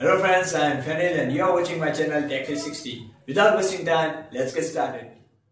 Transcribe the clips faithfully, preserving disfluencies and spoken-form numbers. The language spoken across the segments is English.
Hello friends, I am Fenil and you are watching my channel Tech three sixty. Without wasting time, let's get started.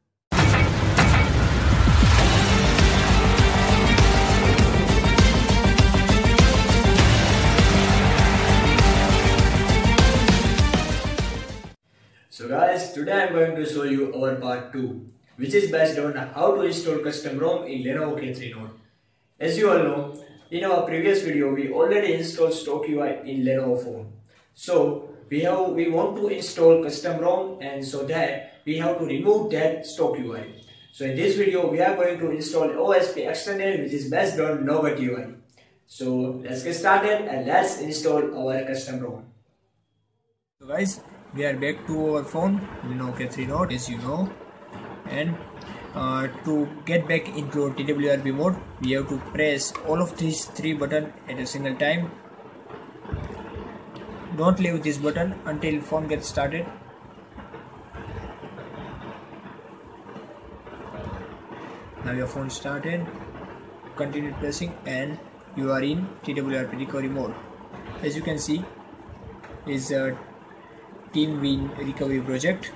So guys, today I am going to show you our part two, which is based on how to install custom ROM in Lenovo K three Note. As you all know, in our previous video we already installed stock U I in Lenovo phone. So we have we want to install custom ROM, and so that we have to remove that stock U I. So in this video we are going to install A O S P Extended, which is based on Nougat U I. So let's get started and let's install our custom ROM. So guys, we are back to our phone Lenovo K three Note, as you know, and uh, to get back into T W R P mode we have to press all of these three buttons at a single time. Don't leave this button until phone gets started. Now your phone started, continue pressing and you are in T W R P recovery mode. As you can see, is a Team Win recovery project,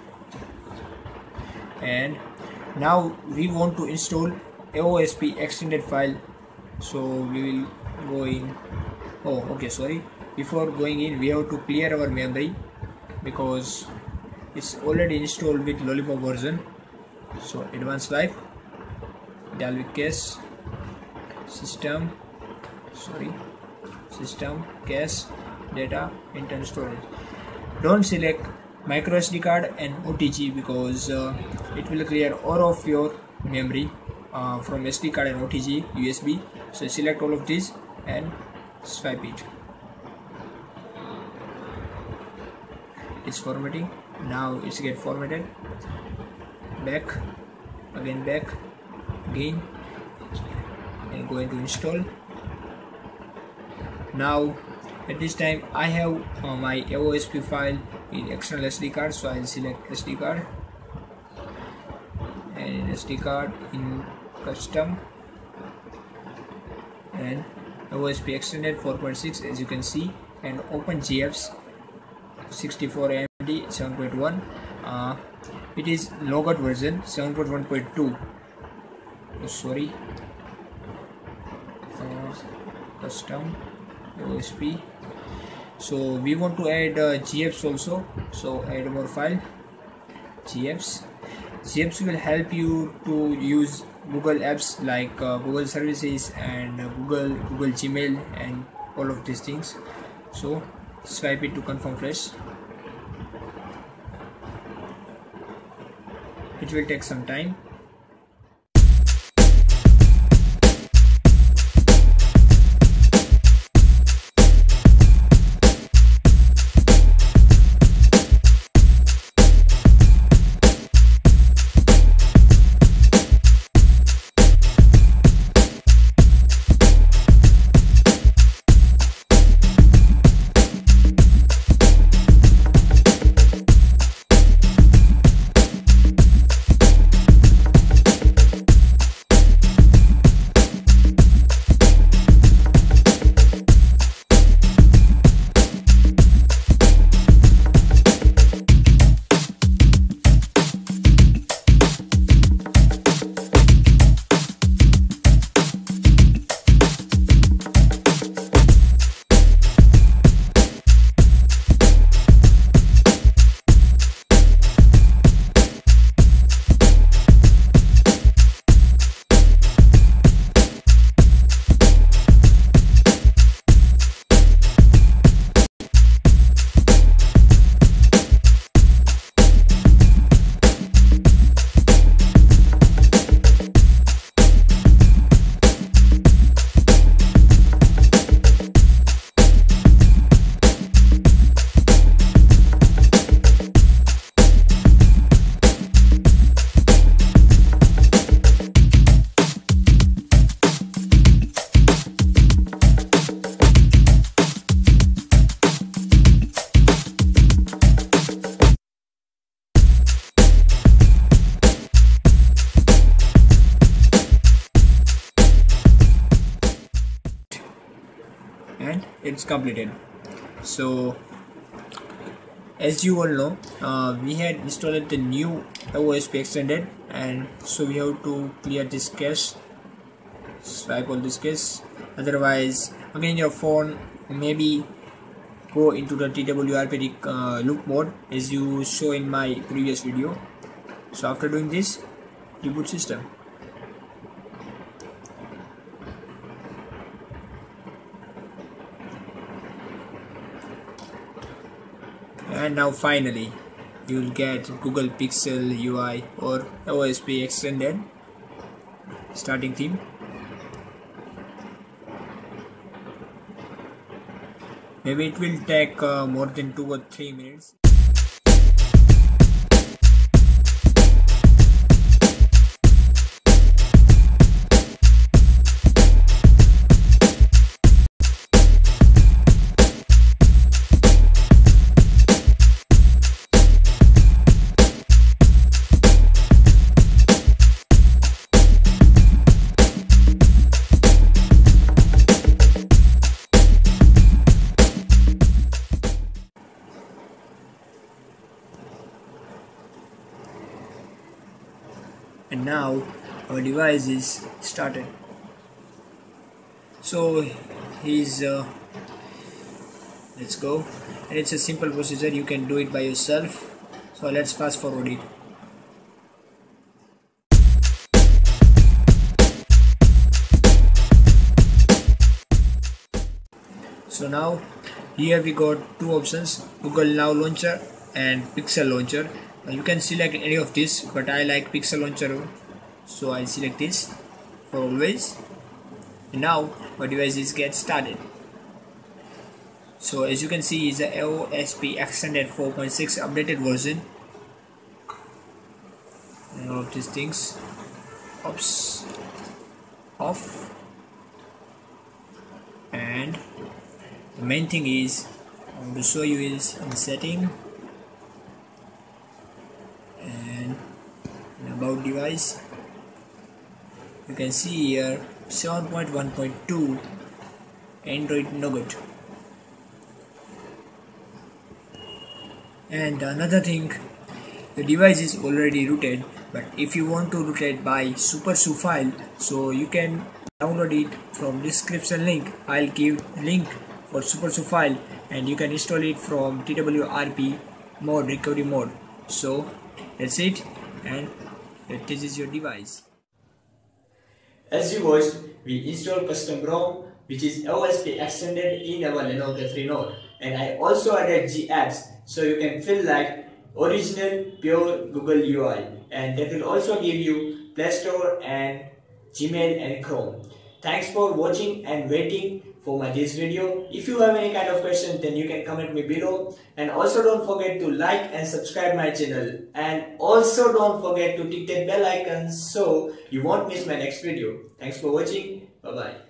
and now we want to install A O S P extended file. So we will go in. Oh, okay, sorry. Before going in, we have to clear our memory because it's already installed with Lollipop version. So advanced life, Dalvik cache, system, sorry, system, cache, data, internal storage. Don't select micro S D card and O T G because uh, it will clear all of your memory uh, from S D card and O T G, U S B. So select all of these and swipe it. It's formatting. Now it's get formatted. Back, again back, again, and going to install. Now at this time I have uh, my A O S P file in external S D card, so I'll select S D card and in S D card in custom and A O S P extended four point six, as you can see, and open G A P S sixty-four A M D seven point one. Uh, it is Nougat version seven point one point two. Oh, sorry, uh, custom A O S P. So we want to add uh, G A P S also, so add more file, G A P S. G A P S will help you to use Google apps like uh, Google Services and uh, Google Google Gmail and all of these things. So swipe it to confirm flash. It will take some time. and it's completed. So as you all know, uh, we had installed the new A O S P extended, and so we have to clear this cache, swipe all this cache. Otherwise, again your phone maybe go into the T W R P uh, loop mode as you saw in my previous video. So after doing this, reboot system. And now finally you will get Google Pixel U I or A O S P extended starting theme. Maybe it will take uh, more than two or three minutes. And now our device is started. So he's uh, let's go, and it's a simple procedure, you can do it by yourself. So let's fast forward it. So now here we got two options, Google Now Launcher and Pixel Launcher. Uh, you can select any of this, but I like Pixel Launcher, so I select this for always. And now my device is get started. So as you can see, is the A O S P Extended four point six updated version. And all of these things, oops, off. And the main thing is I want to show you is in setting and in about device. You can see here seven point one point two Android Nougat. And another thing, the device is already rooted, but if you want to root it by SuperSu file, so you can download it from description link. I'll give link for SuperSu file, and you can install it from T W R P mode, recovery mode. So that's it, and this is your device. As you watched, we installed custom ROM, which is A O S P extended in our Lenovo K three Note, and I also added GAPPS, so you can feel like original pure Google U I, and that will also give you Play Store and Gmail and Chrome. Thanks for watching and waiting for my this video. If you have any kind of question, then you can comment me below, and also don't forget to like and subscribe my channel, and also don't forget to click that bell icon so you won't miss my next video. Thanks for watching. Bye bye.